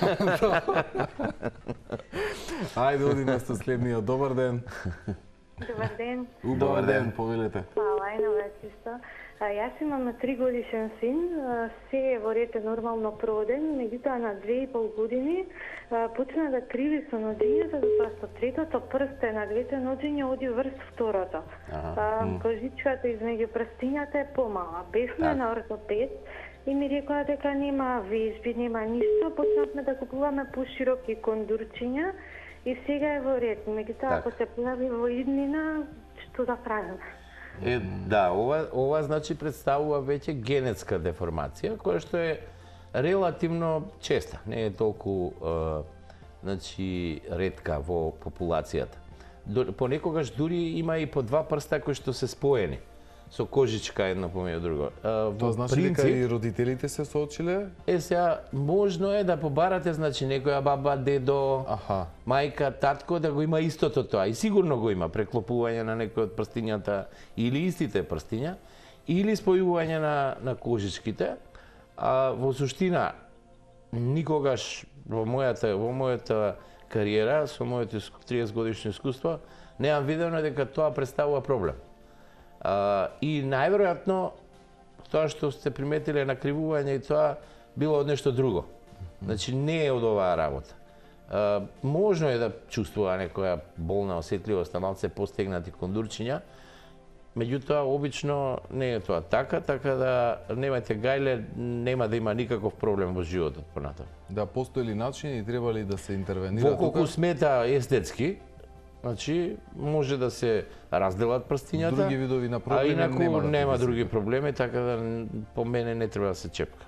Ајде, одиме со следниот. Добар ден. Добар ден. Добар ден, повелете. Фала, е на вас исто. Јас имам на три годишен син, се е во ред нормално проводен, меѓутоа на две и пол години почна да криви со ноđењето, затоа што третото прсте на двете ноđења оди врз второто. Кожичката измеѓу прстињата е помала. Бевме на ортопед и ми рекоа дека нема вежби, нема ништо, почнавме да купуваме пошироки кондурчиња и сега е во ред. Меѓутоа, ако се појави во иднина, што да правиме? Е, да, ова, ова значи представува веќе генетска деформација, која што е релативно честа, не е толку е, значи, ретка во популацијата. Понекогаш дури има и по два прста кои што се споени со кожичка едно помеѓу друго. Тоа значи принцип, дека и родителите се соочиле? Е, сега, можно е да побарате, значи, некоја баба, дедо, Аха. мајка, татко, да го има истото тоа. И сигурно го има, преклопување на некој од прстињата или истите прстиња, или спојување на, на кожичките. А во суштина, никогаш во мојата, во мојата кариера, со моето триесет годишно искуство, неам видено дека тоа представува проблем. Uh, и најверојатно тоа што сте приметиле накривување и тоа било од нешто друго. Значи не е од оваа работа. Uh, можно е да чувствува некоја болна осетливост на малце постегнати кондурчиња, меѓутоа обично не е тоа така, така да немајте гајле, нема да има никаков проблем во животот понатаму. Да постои ли начин и треба ли да се интервенира тука? Во колку тука? смета естетски, значи, може да се разделат прстињата, други видови на проблеми а инаку нема, да нема се други проблеми, така да по мене не треба да се чепка.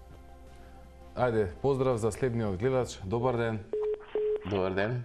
Ајде, поздрав за следниот гледач. Добар ден. Добар ден.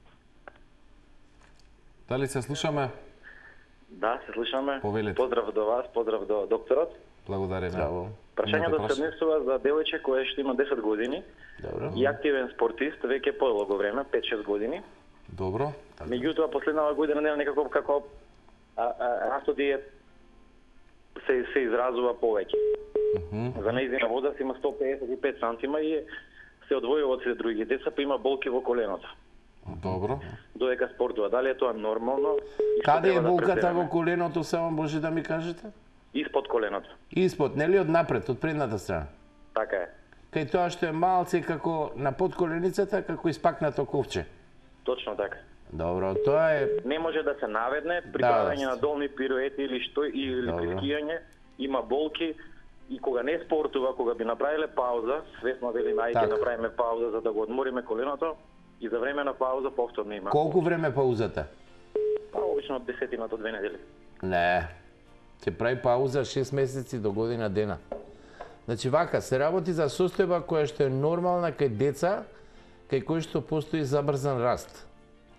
Дали се слушаме? Да, се слушаме. Повелете. Поздрав до вас, поздрав до докторот. Благодариме. Браво. Прашањето се однесува за девојче кое што има десет години. Добро. И активен спортист, веќе подолго време, пет-шест години. Добро. Меѓутоа, последнава година нема некако како растот е се се изразува повеќе. Uh -huh. За нејзина возраст има сто педесет и пет сантима и се одвојува од сите други деца, па има болки во коленото. Добро. Додека спортува, дали е тоа нормално? Каде е болката во коленото, само може да ми кажете? Испод коленото. Испод, нели од напред, од предната страна? Така е. Кај тоа што е малце како на подколеницата, како испакнато ковче. Точно така. Добро, тоа е... Не може да се наведне при Да, правење на долни пируети или што или Добро. при скијање, има болки и кога не спортува, кога би направиле пауза, свесно велиме ајде Така. направиме пауза за да го одмориме коленото и за време на пауза повторно има. Колку време паузата? Па обично од десетина до две недели. Не. Ќе прави пауза шест месеци до година дена. Значи вака, се работи за состојба која што е нормална кај деца, кај кој што постои забрзан раст.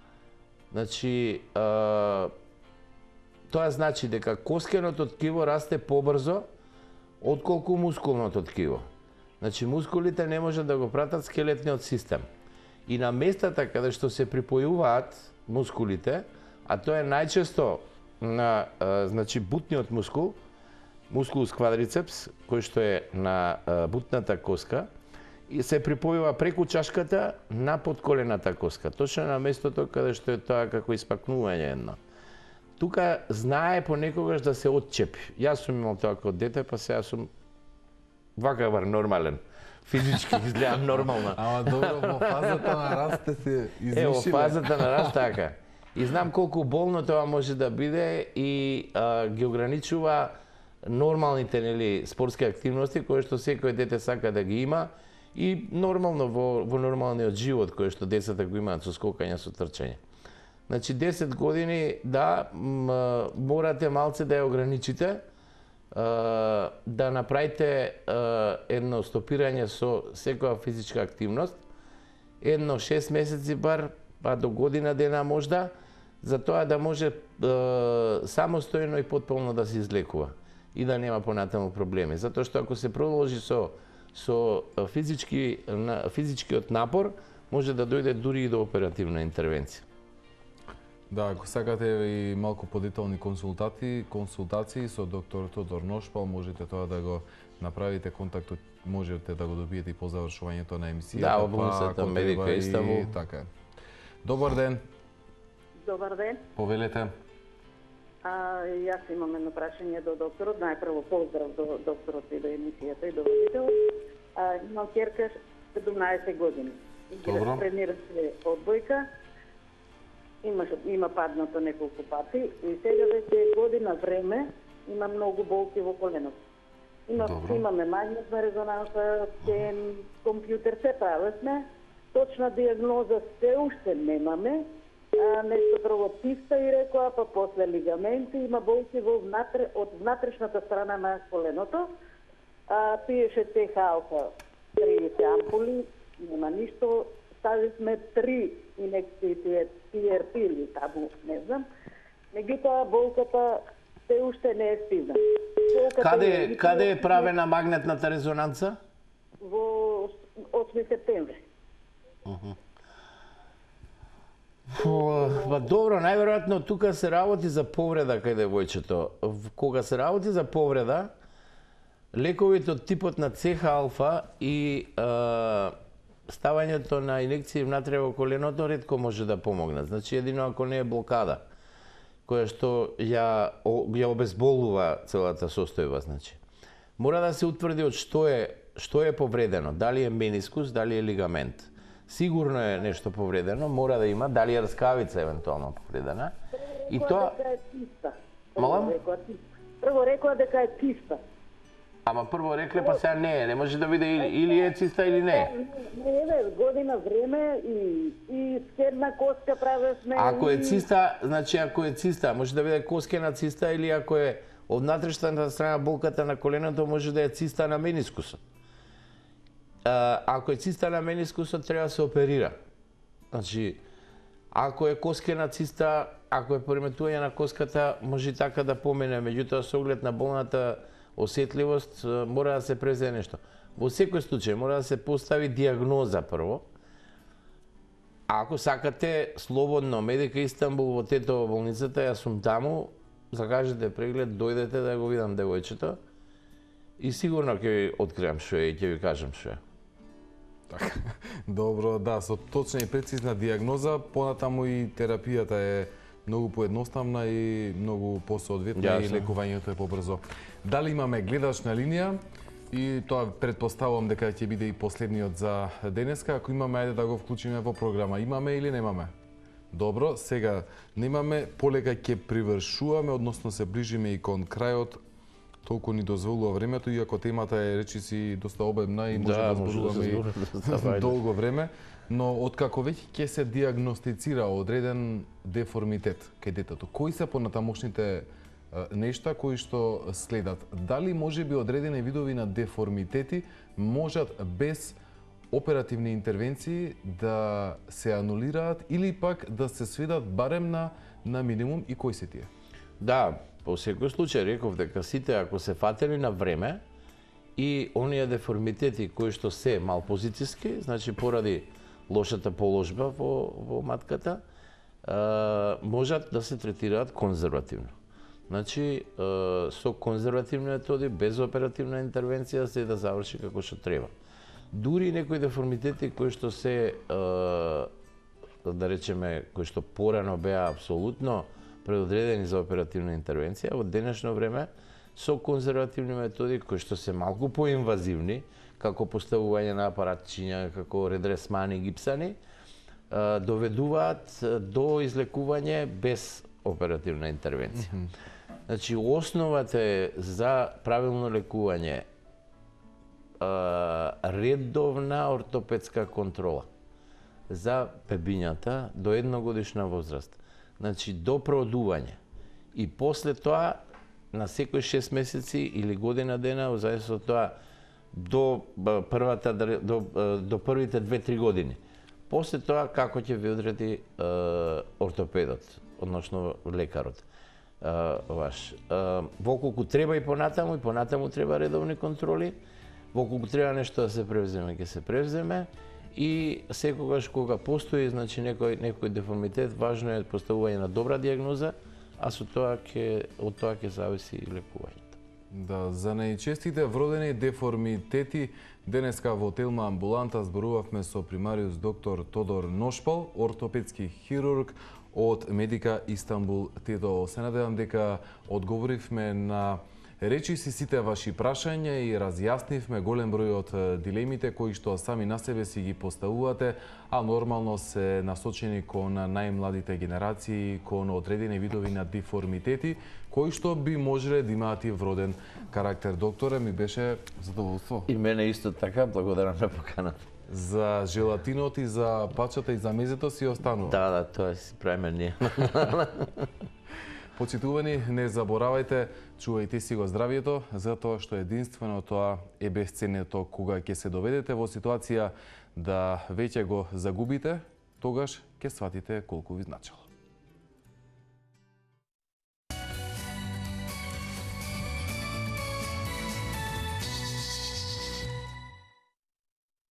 Значи, а, тоа значи дека коскеното ткиво расте побрзо отколку мускулното ткиво. Значи, мускулите не можат да го пратат скелетниот систем. И на местата каде што се припојуваат мускулите, а тоа е најчесто на а, значи бутниот мускул, мускулус квадрицепс, кој што е на а, бутната коска, и се припојува преку чашката на подколената коска, точно на местото каде што е тоа како испакнување едно. Тука знае понекогаш да се отчепи. Јас сум имал тоа како дете, па сега сум вака бар нормален. Физички изгледам нормално. Ама добро, во фазата на раст сте се извишиле. Е, во фазата на раст така. И знам колку болно тоа може да биде и а, ги ограничува нормалните нели спортски активности кои што секој дете сака да ги има и нормално во, во нормалниот живот кој што децата го имаат со скокање, со трчање. Значи десет години, да, м, морате малце да ја ограничите, а, да направите а, едно стопирање со секоја физичка активност, едно шест месеци бар, па до година дена можда, за тоа да може а, самостојно и потполно да се излекува и да нема понатаму проблеми. Затоа што ако се продолжи со со физички на, физичкиот напор, може да дојде дури и до оперативна интервенција. Да, ако сакате и малку подетални консултати, консултации со доктор Тодор Ношпал, можете тоа да го направите, контактот можете да го добиете и по завршувањето на емисијата. Да, во болницата Медика Истанбул. Така. Добар ден. Добар ден. Повелете. А, јас имам едно прашање до докторот. Најпрво поздрав до докторот и до емисијата и до водителот. А, имам ќерка седумнаесет години. Добро. Тренира се одбојка. Има, има паднато неколку пати и сега веќе година време има многу болки во коленото. Има, Добро. имаме магнетна резонанса, скен, компјутер, се праве сме. Точна диагноза се уште немаме. А, нешто друго писта и рекоа, па после лигаменти, има болки во внатре, од внатрешната страна на коленото. А, пиеше Т Х алфа триесет ампули, нема ништо. Ставивме три инекции П Р П или табу, не знам. Меѓутоа болката се уште не е стигна. Болката Каде, е каде е правена магнетната резонанца? Во осми септември. Па добро, најверојатно тука се работи за повреда кај девојчето. Кога се работи за повреда, лековите од типот на Ц Х алфа и а, ставањето на инекции внатре во коленото ретко може да помогнат. Значи едино ако не е блокада, која што ја, ја обезболува целата состојба, значи. Мора да се утврди од што е што е повредено, дали е менискус, дали е лигамент. Сигурно е нешто повредено, мора да има, дали е раскавица евентуално повредена. И тоа Дека е циста. Малам? Прво рекоа дека е циста. Ама прво рекле, па сега не е, не може да биде или, или е циста или не е. Не, не, година време и, и скерна коска праве сме. Ако е и- циста, значи ако е циста, може да биде коскена циста или ако е од внатрешната страна болката на коленото, може да е циста на менискусот. А, ако е циста на менискусот, треба да се оперира. Значи, ако е коскена циста, ако е пореметување на коската, може и така да помене, меѓутоа со оглед на болната осетливост мора да се презеде нешто. Во секој случај мора да се постави диагноза прво. А ако сакате слободно, Медика Истанбул во Тетово болницата, јас сум таму, закажете преглед, дојдете да го видам девојчето и сигурно ќе ви откриам што е и ќе ви кажам што е. Така. Добро, да, со точна и прецизна диагноза, понатаму и терапијата е многу поедноставна и многу посоодветна и Јасно. лекувањето е побрзо. Дали имаме гледач на линија? И тоа предпоставувам дека ќе биде и последниот за денеска. Ако имаме, ајде да го вклучиме во програма. Имаме или немаме? Добро, сега немаме, полека ќе привршуваме, односно се ближиме и кон крајот. Толку ни дозволува времето, иако темата е речиси доста обемна и може да, да зборуваме и долго време, но откако веќе ќе се диагностицира одреден деформитет кај детето, кои се понатамошните нешта кои што следат? Дали може би одредени видови на деформитети можат без оперативни интервенции да се анулираат или пак да се сведат барем на, на минимум и кои се тие? Да, по секој случај реков дека сите ако се фатели на време и оние деформитети кои што се малпозицијски, значи поради лошата положба во, во матката, а, можат да се третираат конзервативно. Значи, со конзервативни методи, без оперативна интервенција, се да заврши како што треба. Дури некои деформитети кои што се, да речеме, кои што порано беа апсолутно предодредени за оперативна интервенција, во денешно време, со конзервативни методи кои што се малку поинвазивни, како поставување на апаратчиња, како редресмани, гипсани, доведуваат до излекување без оперативна интервенција. Mm -hmm. Значи, основата е за правилно лекување редовна ортопедска контрола за бебињата до едногодишна возраст. Значи, до проодување. И после тоа, на секој шест месеци или година дена, во зависност од тоа, до првата до, до првите две-три години. После тоа, како ќе ви одреди ортопедот, односно лекарот ваш. Воколку треба и понатаму, и понатаму треба редовни контроли, воколку треба нешто да се превземе, ќе се превземе, и секогаш кога постои, значи, некој, некој деформитет, важно е поставување на добра диагноза, а со тоа ќе, од тоа ќе зависи и лекувањето. Да, за најчестите вродени деформитети, денеска во Телма амбуланта зборувавме со примариус доктор Тодор Ношпал, ортопедски хирург од Медика Истанбул ТИТО. Се надевам дека одговоривме на речиси сите ваши прашања и разјаснивме голем број од дилемите кои што сами на себе си ги поставувате, а нормално се насочени кон најмладите генерации, кон одредени видови на деформитети, кои што би можеле да имаат и вроден карактер. Докторе, ми беше задоволство. И мене исто така, благодарам на поканата. За желатинот и за пачата и за мезето си останува. Да, да, тоа си правиме ние. Почитувани, не заборавајте, чувајте си го здравието, затоа што единствено тоа е бесценето кога ќе се доведете во ситуација да веќе го загубите, тогаш ќе сватите колку ви значело.